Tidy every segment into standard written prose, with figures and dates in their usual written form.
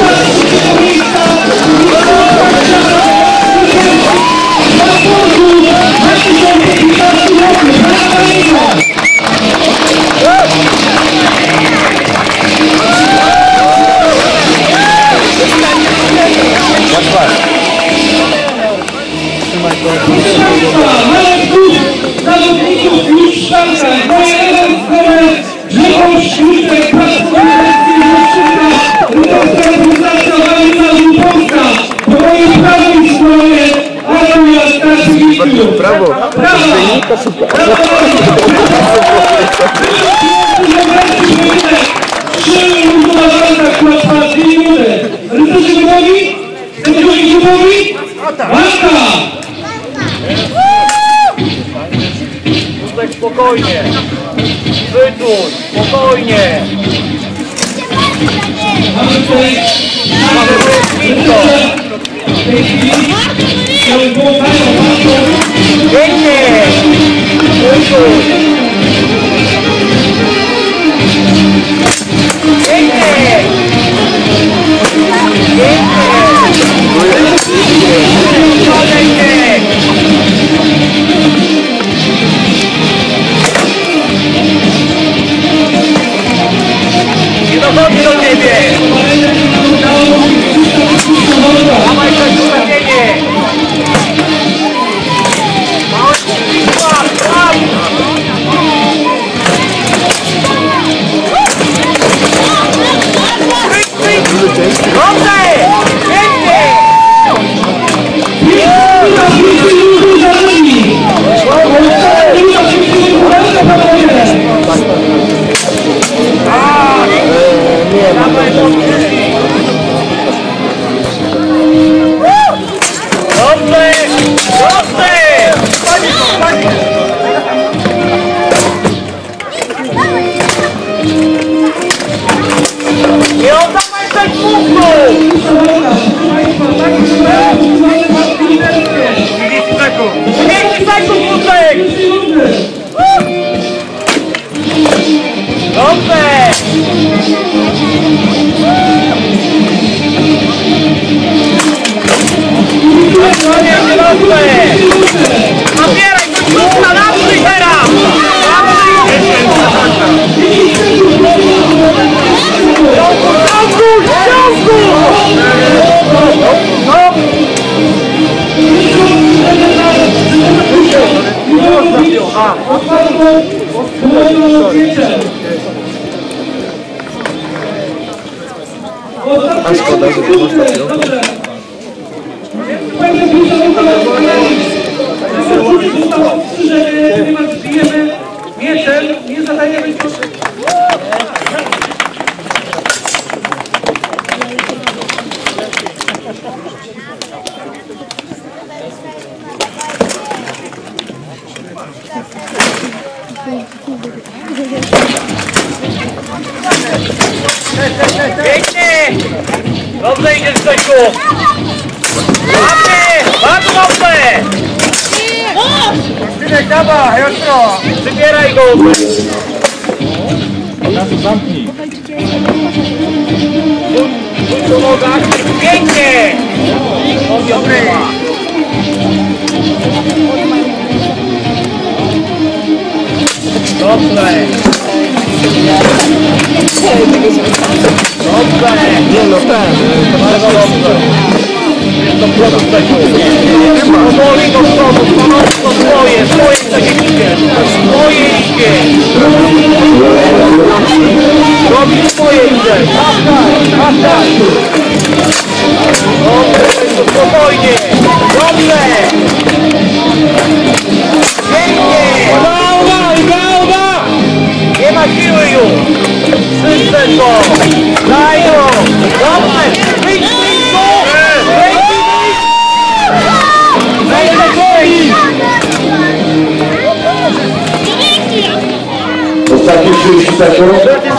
Brawo! Wynika super! Spokojnie! Wytuj! Spokojnie! Pięknie! Wytuj! Pięknie! Nie dochodzi do ciebie! Dawaj coś ustawienie! Nie oddawaj 6 punktów! 30 sekund! 30 sekund, Puszek! Dobrze! Nabieraj do środka, naprzód teraz! A szkoda, że nie można mieczem, nie zadajemy proszę. Pięknie! Dobrze idziesz, Zosiu! Ładnie! Bardzo dobrze! Synek, dawaj, jutro! Przybieraj go! Zamknij! Pójdź do nogach! Pięknie! Dobry! Dobrze! Dobrze! Nie no ten, Bardzo dobrze! Jest to produkt powoli do przodu, stanowisko swoje przeciwnikiem! Swoje idzie! Robi swoje idzie! Patrzaj! Dobrze, spokojnie! Dobrze! Pięknie! Nie ma siły już! Przyszedł go! Daj go! Dobrze! Wyjdź, wyjdź go! Wyjdź! Ostatnie 30 sekund.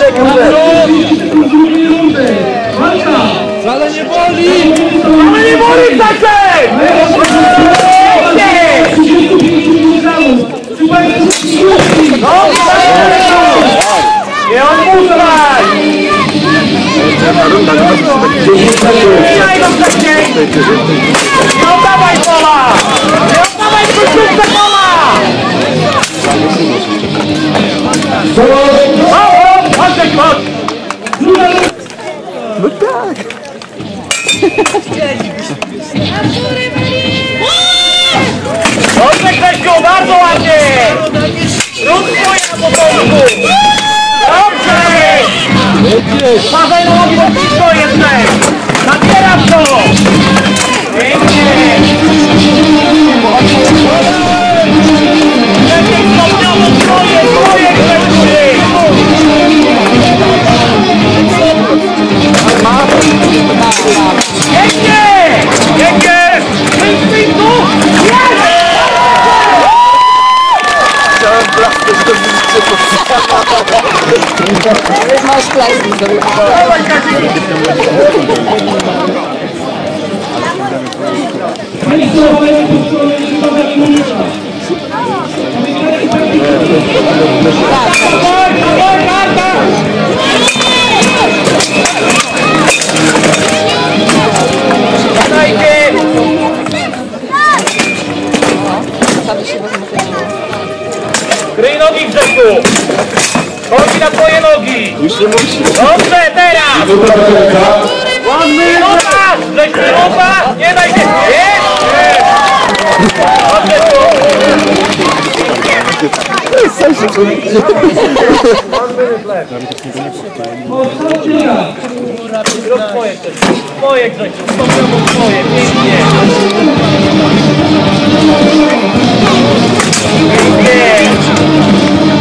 Wcale nie boli! Ale nie boli, Staszek! Nie odpuszczaj! runda, to może być 10 sekund. Wbijaj go wcześniej! Nie oddawaj pola! Nie oddawaj końcówkę pola! Chodź, chodź! No tak! Dobrze, Krzysiu, bardzo ładnie! Rób swoje na początku! Dobrze! Uważaj na nogi, bo blisko jesteś! Zabieram to! Pięknie! Lepiej stopniowo swoje, Pięknie! Pięknie! Pięknie! Chciałem blaskę zrobić Masz plastik zrobił. Kryj nogi, Grzesiu! Chodź na twoje nogi! Już nie musi. Dobrze, teraz! Minuta do końca. Minuta! Grzesiu, minuta! Nie daj się! Jest! Chodź, Sam się czuje. Rób swoje, Grzesiu! Swoje, Grzesiu! Stopniowo swoje! Pięknie! Pięknie!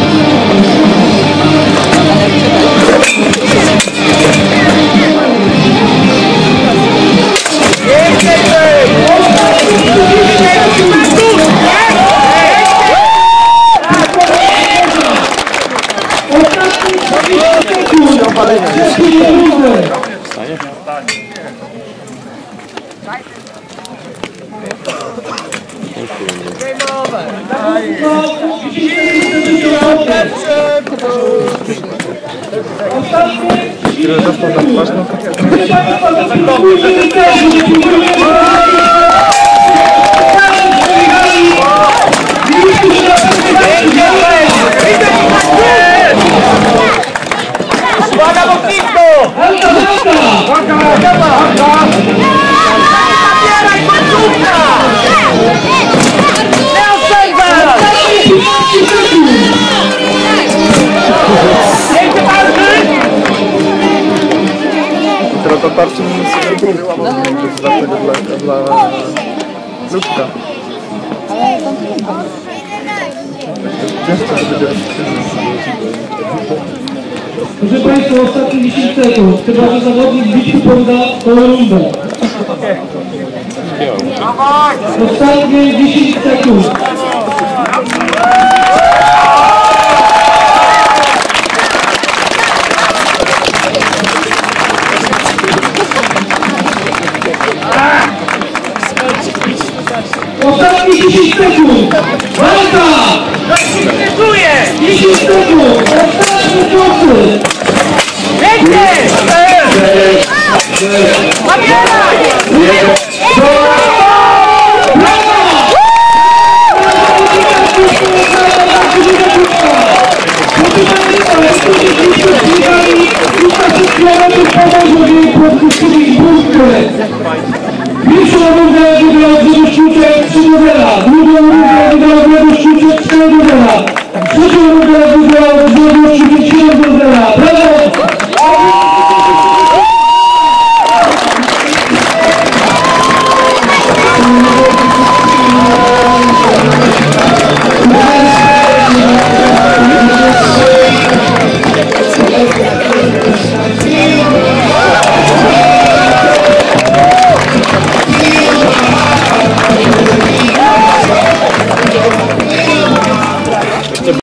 Który dostał na twarz, no Uwaga, mocnisko! Zabieraj końcówka! Nie oszczędzaj! Pięknie walczy! Teraz to tarczy mi sobie była dla Ludka. Ciężko to będzie Proszę Państwa, ostatnie 10 sekund. Chyba, że zawodnik bitwy poda kolejną rundę. Ostatnie 10 sekund. Ostatnie 10 sekund. Walka! Czuję! 10 sekund. Ostatnie głosy. Pięknie! Zabieraj! Pierwszą rundę wygrał Grzegorz Ciuczek 3-0, drugą rundę wygrał Grzegorz Ciuczek 4-0, trzecią rundę wygrał Grzegorz Ciuczek 7-0. Brawo!